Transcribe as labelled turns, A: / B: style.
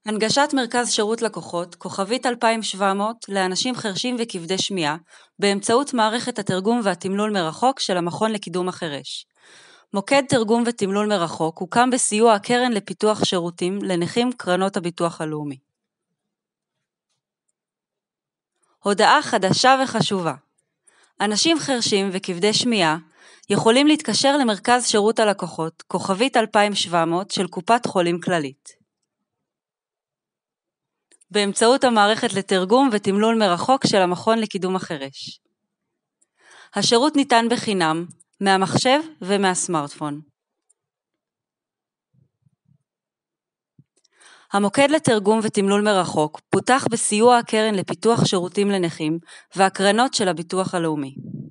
A: הנגשת מרכז שירות לקוחות, כוכבית 2700 לאנשים חרשים וכבדי שמיעה, באמצעות מערכת התרגום והתמלול מרחוק של המכון לקידום החירש. מוקד תרגום ותמלול מרחוק הוקם בסיוע הקרן לפיתוח שירותים לנכים קרנות הביטוח הלאומי. הודעה חדשה וחשובה. אנשים חרשים וכבדי שמיעה יכולים להתקשר למרכז שירות הלקוחות, כוכבית 2700 של קופת חולים כללית. באמצעות המערכת לתרגום ותמלול מרחוק של המכון לקידום החירש. השירות ניתן בחינם, מהמחשב ומהסמארטפון. המוקד לתרגום ותמלול מרחוק פותח בסיוע הקרן לפיתוח שירותים לנכים והקרנות של הביטוח הלאומי.